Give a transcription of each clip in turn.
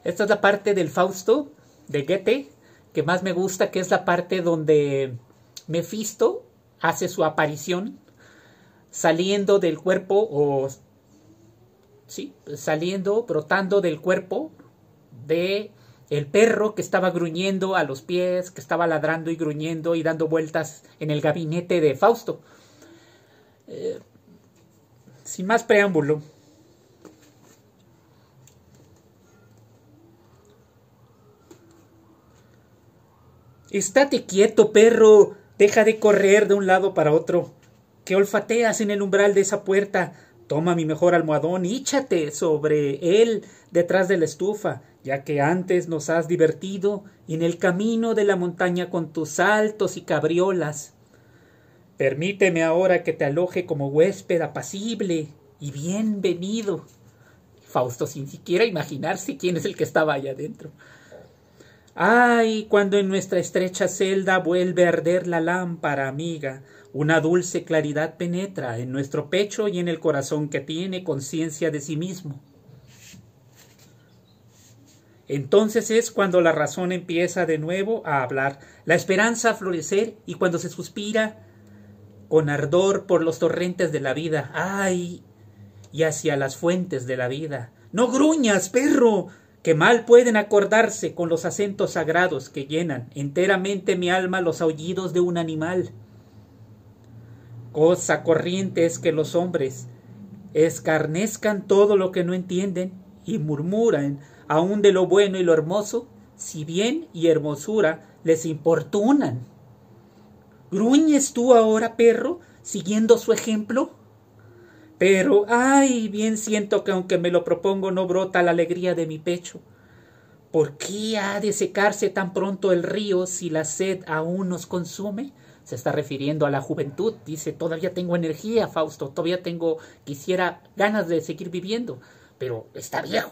Esta es la parte del Fausto de Goethe que más me gusta, que es la parte donde Mefisto hace su aparición saliendo del cuerpo, o sí, saliendo, brotando del cuerpo de el perro que estaba gruñendo a los pies, que estaba ladrando y gruñendo y dando vueltas en el gabinete de Fausto. Sin más preámbulo, estate quieto, perro, deja de correr de un lado para otro. ¿Qué olfateas en el umbral de esa puerta? Toma mi mejor almohadón y échate sobre él detrás de la estufa, ya que antes nos has divertido en el camino de la montaña con tus saltos y cabriolas. Permíteme ahora que te aloje como huésped apacible y bienvenido. Fausto sin siquiera imaginarse quién es el que estaba allá adentro. Ay, cuando en nuestra estrecha celda vuelve a arder la lámpara, amiga, una dulce claridad penetra en nuestro pecho y en el corazón que tiene conciencia de sí mismo. Entonces es cuando la razón empieza de nuevo a hablar, la esperanza a florecer, y cuando se suspira con ardor por los torrentes de la vida, ¡ay! Y hacia las fuentes de la vida. ¡No gruñas, perro!, que mal pueden acordarse con los acentos sagrados que llenan enteramente mi alma los aullidos de un animal. Cosa corriente es que los hombres escarnezcan todo lo que no entienden y murmuran aún de lo bueno y lo hermoso, si bien y hermosura les importunan. ¿Gruñes tú ahora, perro, siguiendo su ejemplo? Pero, ay, bien siento que aunque me lo propongo no brota la alegría de mi pecho. ¿Por qué ha de secarse tan pronto el río si la sed aún nos consume? Se está refiriendo a la juventud. Dice, todavía tengo energía, Fausto, todavía quisiera ganas de seguir viviendo, pero está viejo.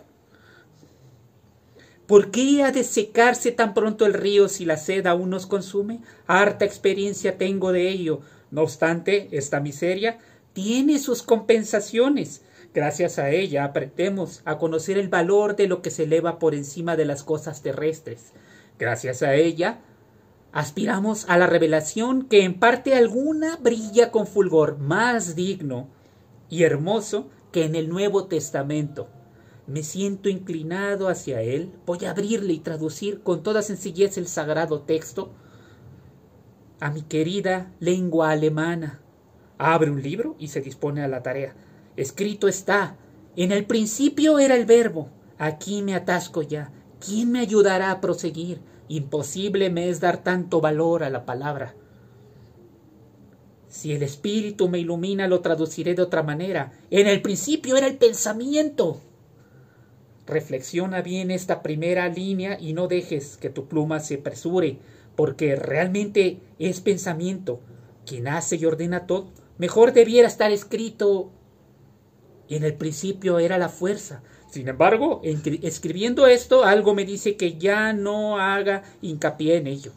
¿Por qué ha de secarse tan pronto el río si la sed aún nos consume? Harta experiencia tengo de ello. No obstante, esta miseria tiene sus compensaciones. Gracias a ella aprendemos a conocer el valor de lo que se eleva por encima de las cosas terrestres. Gracias a ella aspiramos a la revelación que en parte alguna brilla con fulgor más digno y hermoso que en el Nuevo Testamento. Me siento inclinado hacia él. Voy a abrirle y traducir con toda sencillez el sagrado texto a mi querida lengua alemana. Abre un libro y se dispone a la tarea. Escrito está, en el principio era el verbo. Aquí me atasco ya. ¿Quién me ayudará a proseguir? Imposible me es dar tanto valor a la palabra. Si el espíritu me ilumina, lo traduciré de otra manera. En el principio era el pensamiento. Reflexiona bien esta primera línea y no dejes que tu pluma se apresure, porque realmente es pensamiento quien hace y ordena todo. Mejor debiera estar escrito, en el principio era la fuerza. Sin embargo, escribiendo esto, algo me dice que ya no haga hincapié en ello.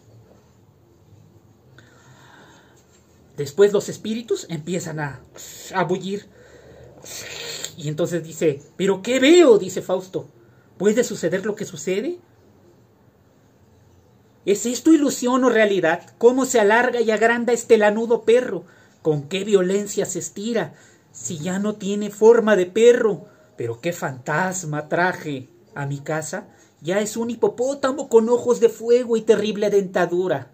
Después los espíritus empiezan a bullir. Y entonces dice, ¿pero qué veo?, dice Fausto. ¿Puede suceder lo que sucede? ¿Es esto ilusión o realidad? ¿Cómo se alarga y agranda este lanudo perro? ¿Con qué violencia se estira? Si ya no tiene forma de perro. ¿Pero qué fantasma traje a mi casa? Ya es un hipopótamo con ojos de fuego y terrible dentadura.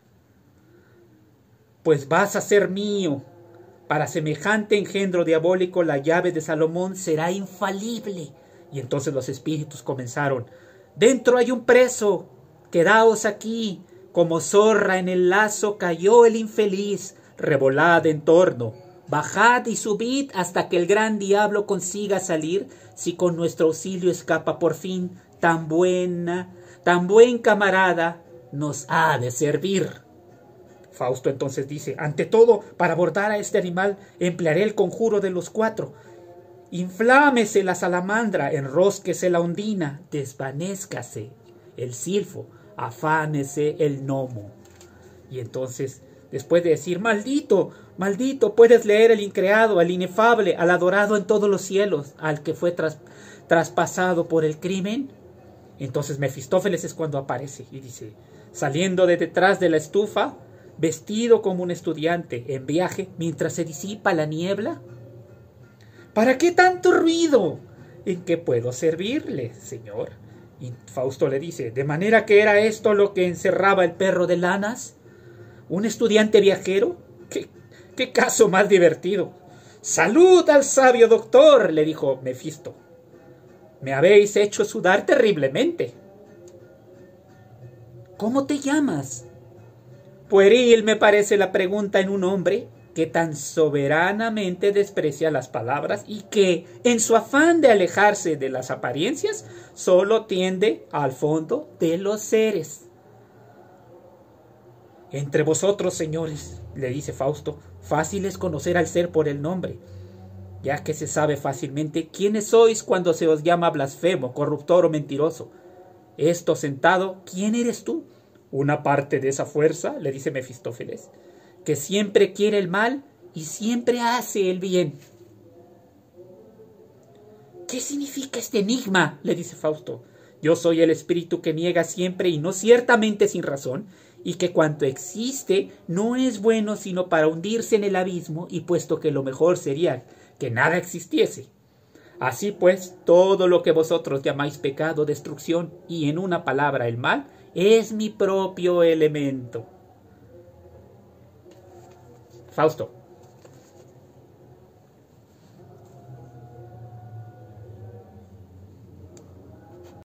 Pues vas a ser mío. Para semejante engendro diabólico la llave de Salomón será infalible. Y entonces los espíritus comenzaron. Dentro hay un preso. Quedaos aquí. Como zorra en el lazo cayó el infeliz. Revolad en torno. Bajad y subid hasta que el gran diablo consiga salir. Si con nuestro auxilio escapa por fin, tan buen camarada nos ha de servir. Fausto entonces dice, ante todo, para abordar a este animal, emplearé el conjuro de los 4. Inflámese la salamandra, enrósquese la ondina, desvanézcase el silfo, afánese el gnomo. Y entonces, después de decir, maldito, maldito, puedes leer el increado, al inefable, al adorado en todos los cielos, al que fue traspasado por el crimen. Entonces Mefistófeles es cuando aparece y dice, saliendo de detrás de la estufa, vestido como un estudiante en viaje, mientras se disipa la niebla. ¿Para qué tanto ruido? ¿En qué puedo servirle, señor? Y Fausto le dice, ¿de manera que era esto lo que encerraba el perro de lanas? ¿Un estudiante viajero? ¿Qué caso más divertido? ¡Salud al sabio doctor!, le dijo Mefisto. Me habéis hecho sudar terriblemente. ¿Cómo te llamas? Pueril me parece la pregunta en un hombre que tan soberanamente desprecia las palabras y que, en su afán de alejarse de las apariencias, solo tiende al fondo de los seres. Entre vosotros, señores, le dice Fausto, fácil es conocer al ser por el nombre, ya que se sabe fácilmente quiénes sois cuando se os llama blasfemo, corruptor o mentiroso. Esto sentado, ¿quién eres tú? Una parte de esa fuerza, le dice Mefistófeles, que siempre quiere el mal y siempre hace el bien. ¿Qué significa este enigma?, le dice Fausto. Yo soy el espíritu que niega siempre y no ciertamente sin razón, y que cuanto existe no es bueno sino para hundirse en el abismo, y puesto que lo mejor sería que nada existiese. Así pues, todo lo que vosotros llamáis pecado, destrucción y en una palabra el mal, es mi propio elemento. Fausto.